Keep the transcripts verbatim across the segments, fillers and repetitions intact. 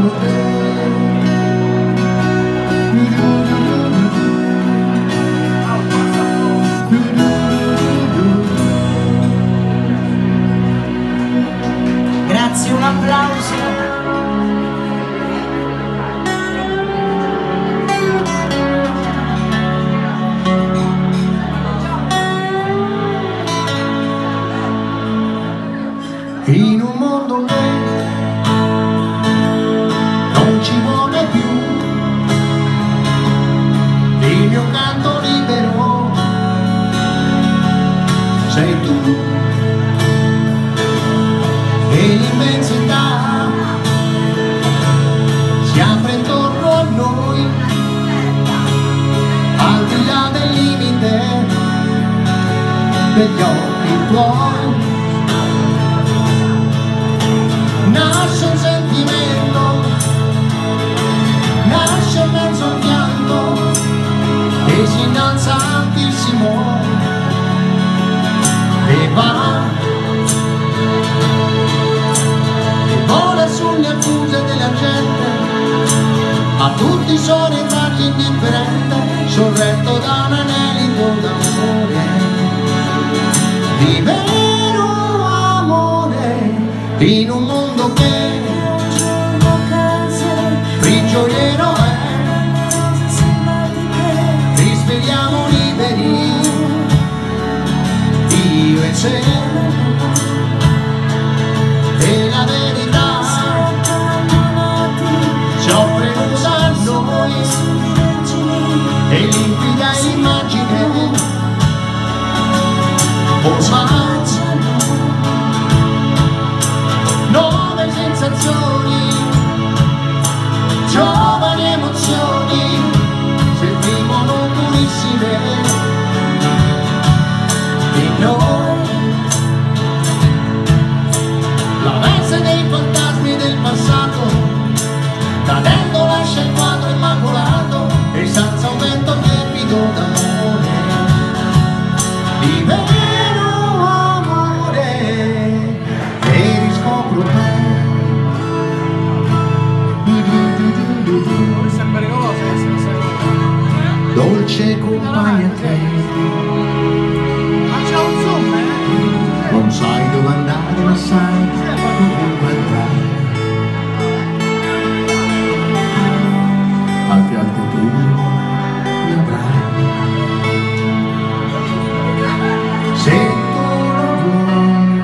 scopro te. Grazie, un applauso. In un mondo che non ci vuole più il mio canto libero sei tu e l'immensità si apre intorno a noi al di là del limite degli occhi tuoi. Nasce un sentimento, nasce in mezzo al pianto e si innalza altissimo e va e vola sulle accuse della gente, a tutti sono i tagli indifferente, sorretto da un anelito d'amore, di vero amore, in un mondo che prigioniero è, risvegliamo liberi, io e te, e la verità ci offre a noi, e limpida immagine, ormai nuove sensazioni, giovani emozioni, si esprimono purissime in noi. La messa dei fantasmi del passato, cadendo lascia il quadro immacolato e senza un vento tiepido d'amore, di vero amore, e riscopro te. Dolce compagna te, non sai dove andare ma sai dove andare, al fianco tuo mi avrai, se tu lo vuoi.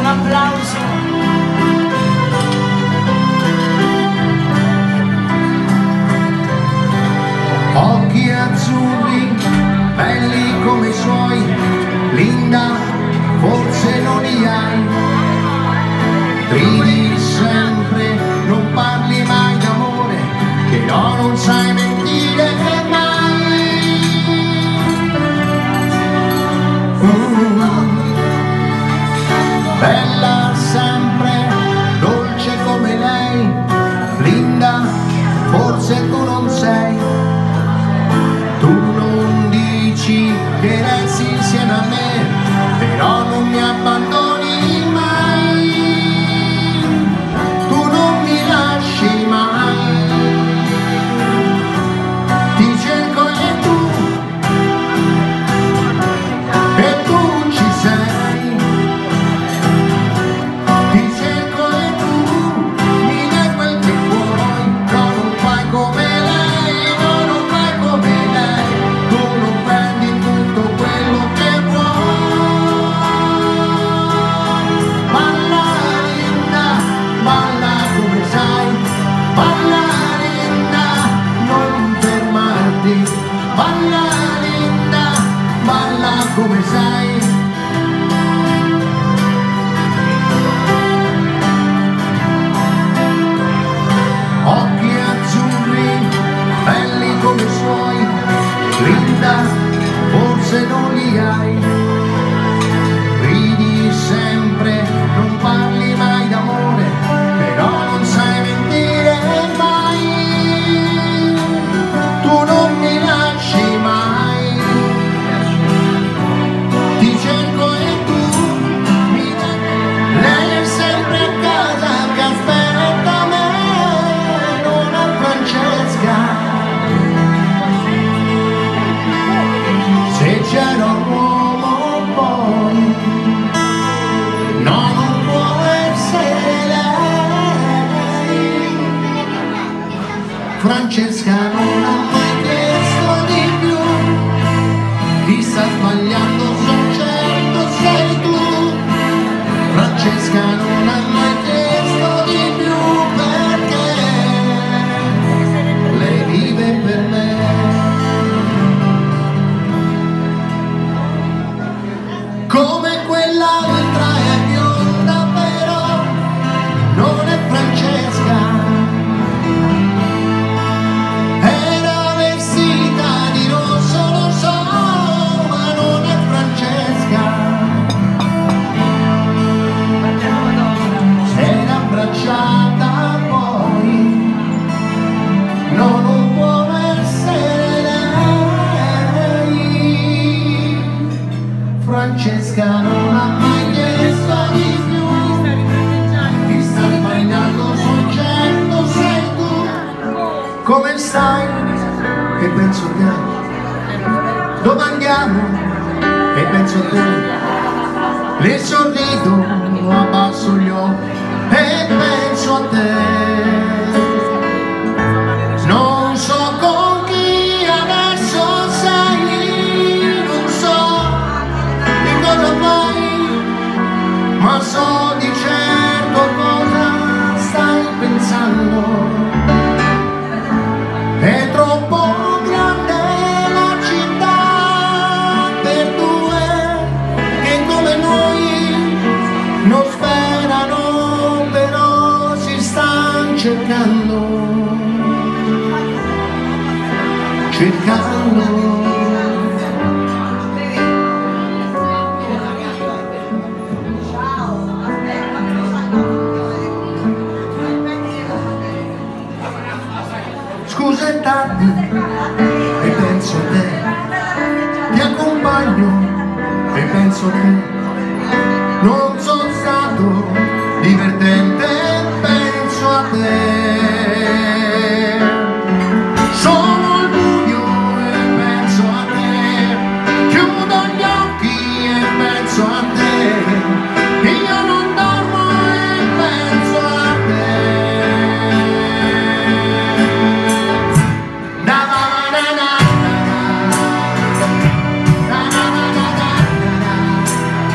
applauso. Occhi azzurri, belli come i suoi, Linda, forse non li hai. Ridi sempre, non parli mai d'amore, però non sai mentire mai. Mm. Bella sempre, dolce come lei, Linda, forse tu non sei. Tu non dici che resti insieme a me, però non mi abbandoni mai. Tu non mi lasci mai. Ti cerco e tu, e tu ci sei. Ti cerco e tu mi dai quel che vuoi. No, non fai come lei, no, non fai come lei. Tu non prendi tutto quello che vuoi. Balla Linda, balla come sai. Balla Linda, non fermarti. Balla Linda, balla come sai. Occhi azzurri, belli come i suoi, Linda, forse non li hai. Ridi sempre, non parli mai d'amore, però non sai mentire mai. Tu non mi lasci mai. Ti cerco e tu mi dai. Lei è sempre a casa che aspetta me, non è Francesca. Se c'era un uomo poi, no, non può essere lei. Francesca non ha mai chiesto di più. Chi sta sbagliando sono certo sei tu. Francesca non ha mai chiesto di più, perché lei vive per me. Come quell'altra è bionda, però non è Francesca. Era vestita di rosso, lo so, ma non è Francesca. S'era abbracciata poi, no, non può essere lei. Francesca non ha mai chiesto di più. Ti sta sbagliando, sono certo sei tu. Come stai? E penso a te. Dove andiamo? E penso a te. Le sorrido, abbasso gli occhi e penso a te. Non so con chi adesso sei, non so di cosa fai, ma so di certo cosa stai pensando. È troppo grande la città per due che come noi non sperano, però si stanno cercando, cercando. Scusa è tardi e penso a te, ti accompagno e penso a te. Non sono stato divertente, penso a te. Sono al buio e penso a te, chiudo gli occhi e penso a te. Io non dormo e penso a te. Na na na na na na na na na na na.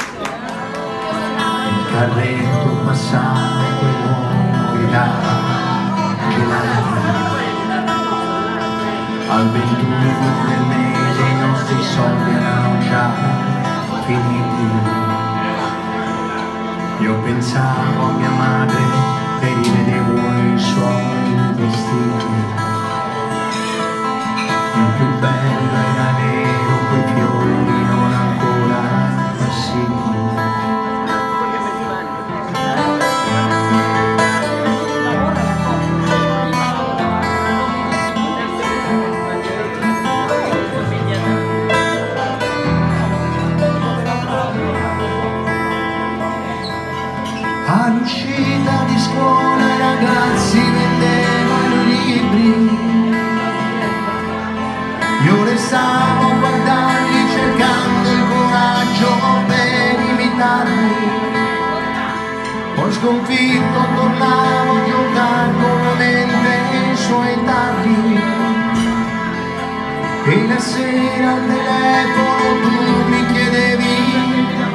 Il carretto passante l'uomo gridava gelati. Al ventuno del mese i nostri soldi erano già finiti. Io pensavo a mia madre e rivedevo i suoi vestiti. Il più bello era nero, quei fiori non ancora passiti. All'uscita di scuola i ragazzi vendevano i libri. Io restavo a guardarli cercando il coraggio per imitarli. Poi sconfitto tornavo a giocare nuovamente i suoi tarli. E la sera al telefono tu mi chiedevi